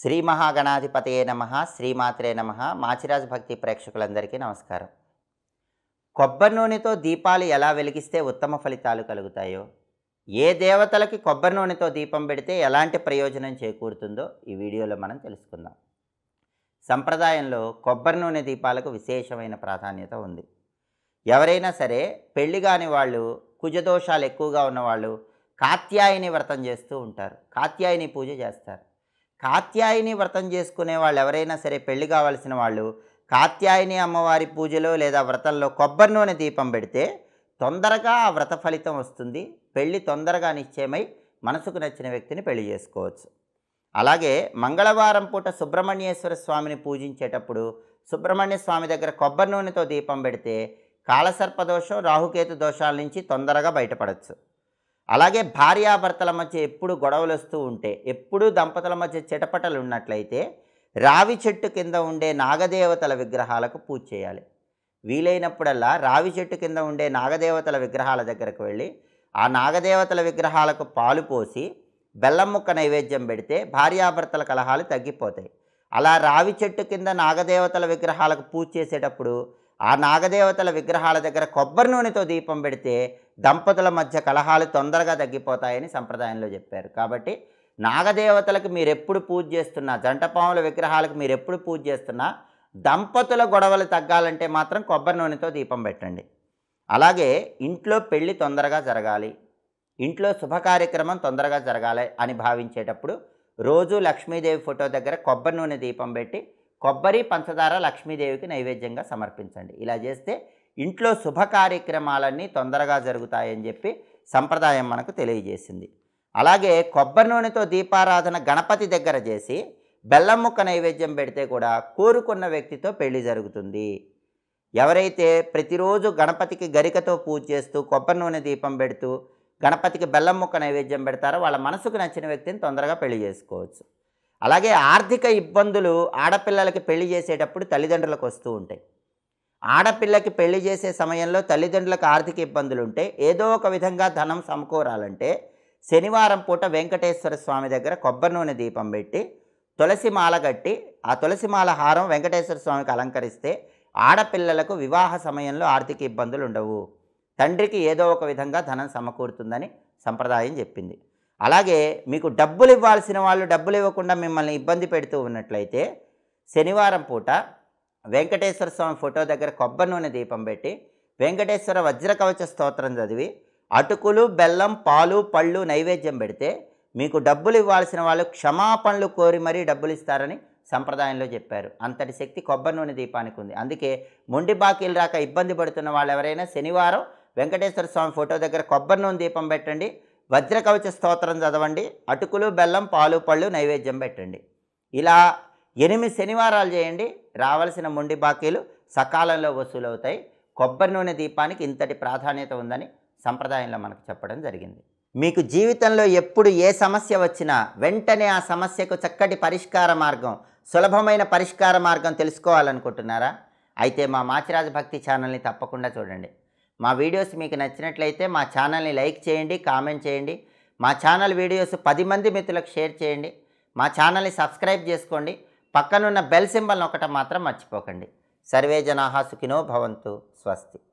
శ్రీ మహాగణాధిపతయే నమః, శ్రీమాత్రే నమః. మాచిరాజ్ భక్తి ప్రేక్షకులందరికీ నమస్కారం. కొబ్బరి నూనెతో దీపాలు ఎలా వెలిగిస్తే ఉత్తమ ఫలితాలు కలుగుతాయో, ఏ దేవతలకి కొబ్బరి నూనెతో దీపం పెడితే ఎలాంటి ప్రయోజనం చేకూరుతుందో ఈ వీడియోలో మనం తెలుసుకుందాం. సంప్రదాయంలో కొబ్బరి నూనె దీపాలకు విశేషమైన ప్రాధాన్యత ఉంది. ఎవరైనా సరే పెళ్లి కాని వాళ్ళు, కుజదోషాలు ఎక్కువగా ఉన్నవాళ్ళు కాత్యాయని వ్రతం చేస్తూ ఉంటారు. కాత్యాయని పూజ చేస్తారు. కాత్యాయని వ్రతం చేసుకునే వాళ్ళు ఎవరైనా సరే పెళ్లి కావాల్సిన వాళ్ళు కాత్యాయని అమ్మవారి పూజలో లేదా వ్రతంలో కొబ్బరి నూనె దీపం పెడితే తొందరగా ఆ వ్రత ఫలితం వస్తుంది. పెళ్ళి తొందరగా నిశ్చయమై మనసుకు నచ్చిన వ్యక్తిని పెళ్లి చేసుకోవచ్చు. అలాగే మంగళవారం పూట సుబ్రహ్మణ్యేశ్వర స్వామిని పూజించేటప్పుడు సుబ్రహ్మణ్య స్వామి దగ్గర కొబ్బరి నూనెతో దీపం పెడితే కాలసర్పదోషం, రాహుకేతు దోషాల నుంచి తొందరగా బయటపడవచ్చు. అలాగే భార్యాభర్తల మధ్య ఎప్పుడు గొడవలు వస్తూ ఉంటే, ఎప్పుడూ దంపతుల మధ్య చిటపటలు ఉన్నట్లయితే రావి చెట్టు కింద ఉండే నాగదేవతల విగ్రహాలకు పూజ చేయాలి. వీలైనప్పుడల్లా రావి చెట్టు కింద ఉండే నాగదేవతల విగ్రహాల దగ్గరకు వెళ్ళి ఆ నాగదేవతల విగ్రహాలకు పాలు పోసి బెల్లం ముక్క నైవేద్యం పెడితే భార్యాభర్తల కలహాలు తగ్గిపోతాయి. అలా రావి చెట్టు కింద నాగదేవతల విగ్రహాలకు పూజ చేసేటప్పుడు ఆ నాగదేవతల విగ్రహాల దగ్గర కొబ్బరి నూనెతో దీపం పెడితే దంపతుల మధ్య కలహాలు తొందరగా తగ్గిపోతాయని సంప్రదాయంలో చెప్పారు. కాబట్టి నాగదేవతలకు మీరు ఎప్పుడు పూజ చేస్తున్నా, జంటపాముల విగ్రహాలకు మీరు ఎప్పుడు పూజ చేస్తున్నా దంపతుల గొడవలు తగ్గాలంటే మాత్రం కొబ్బరి నూనెతో దీపం పెట్టండి. అలాగే ఇంట్లో పెళ్ళి తొందరగా జరగాలి, ఇంట్లో శుభ కార్యక్రమం తొందరగా జరగాలి అని భావించేటప్పుడు రోజు లక్ష్మీదేవి ఫోటో దగ్గర కొబ్బరి నూనె దీపం పెట్టి కొబ్బరి, పంచదార లక్ష్మీదేవికి నైవేద్యంగా సమర్పించండి. ఇలా చేస్తే ఇంట్లో శుభ కార్యక్రమాలన్నీ తొందరగా జరుగుతాయని చెప్పి సంప్రదాయం మనకు తెలియజేసింది. అలాగే కొబ్బరి నూనెతో దీపారాధన గణపతి దగ్గర చేసి బెల్లం ముక్క నైవేద్యం పెడితే కూడా కోరుకున్న వ్యక్తితో పెళ్లి జరుగుతుంది. ఎవరైతే ప్రతిరోజు గణపతికి గరికతో పూజ చేస్తూ కొబ్బరి నూనె దీపం పెడుతూ గణపతికి బెల్లం ముక్క నైవేద్యం పెడతారో వాళ్ళ మనసుకు నచ్చిన వ్యక్తిని తొందరగా పెళ్లి చేసుకోవచ్చు. అలాగే ఆర్థిక ఇబ్బందులు ఆడపిల్లలకి పెళ్లి చేసేటప్పుడు తల్లిదండ్రులకు వస్తూ ఉంటాయి. ఆడపిల్లకి పెళ్లి చేసే సమయంలో తల్లిదండ్రులకు ఆర్థిక ఇబ్బందులు ఉంటే ఏదో ఒక విధంగా ధనం సమకూరాలంటే శనివారం పూట వెంకటేశ్వర స్వామి దగ్గర కొబ్బరి నూనె దీపం పెట్టి తులసి మాల కట్టి ఆ తులసి మాల హారం వెంకటేశ్వర స్వామికి అలంకరిస్తే ఆడపిల్లలకు వివాహ సమయంలో ఆర్థిక ఇబ్బందులు ఉండవు. తండ్రికి ఏదో ఒక విధంగా ధనం సమకూరుతుందని సంప్రదాయం చెప్పింది. అలాగే మీకు డబ్బులు ఇవ్వాల్సిన వాళ్ళు డబ్బులు ఇవ్వకుండా మిమ్మల్ని ఇబ్బంది పెడుతూ ఉన్నట్లయితే శనివారం పూట వెంకటేశ్వర స్వామి ఫోటో దగ్గర కొబ్బరి నూనె దీపం పెట్టి వెంకటేశ్వర వజ్రకవచ స్తోత్రం చదివి అటుకులు, బెల్లం, పాలు, పళ్ళు నైవేద్యం పెడితే మీకు డబ్బులు ఇవ్వాల్సిన వాళ్ళు క్షమాపణలు కోరి మరీ డబ్బులు ఇస్తారని సంప్రదాయంలో చెప్పారు. అంతటి శక్తి కొబ్బరి నూనె దీపానికి ఉంది. అందుకే మొండి బాకీలు రాక ఇబ్బంది పడుతున్న వాళ్ళు ఎవరైనా శనివారం వెంకటేశ్వర స్వామి ఫోటో దగ్గర కొబ్బరి నూనె దీపం పెట్టండి, వజ్రకవచ స్తోత్రం చదవండి, అటుకులు, బెల్లం, పాలు, పళ్ళు నైవేద్యం పెట్టండి. ఇలా 8 శనివారాలు చేయండి. రావాల్సిన మొండి బాకీలు సకాలంలో వసూలవుతాయి. కొబ్బరి నూనె దీపానికి ఇంతటి ప్రాధాన్యత ఉందని సంప్రదాయంలో మనకు చెప్పడం జరిగింది. మీకు జీవితంలో ఎప్పుడు ఏ సమస్య వచ్చినా వెంటనే ఆ సమస్యకు చక్కటి పరిష్కార మార్గం, సులభమైన పరిష్కార మార్గం తెలుసుకోవాలనుకుంటున్నారా? అయితే మా మాచిరాజ్ భక్తి ఛానల్ని తప్పకుండా చూడండి. మా వీడియోస్ మీకు నచ్చినట్లయితే మా ఛానల్ని లైక్ చేయండి, కామెంట్ చేయండి. మా ఛానల్ వీడియోస్ 10 మంది మిత్రులకు షేర్ చేయండి. మా ఛానల్ని సబ్స్క్రైబ్ చేసుకోండి. పక్కనున్న బెల్ సింబల్ నొక్కటం మాత్రం మర్చిపోకండి. సర్వే జనాః సుఖినో భవంతు. స్వస్తి.